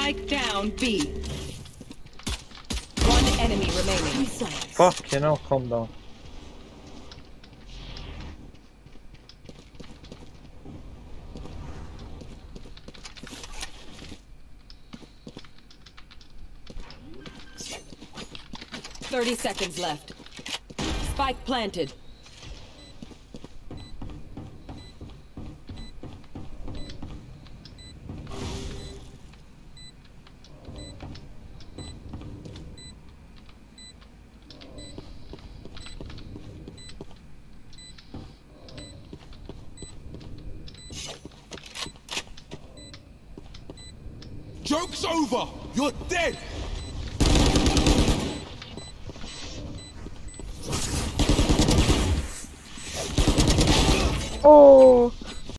Spike down B. One enemy remaining. Fuck, you know, calm down. "30 seconds left. Spike planted. Joke's over! You're dead! Oh.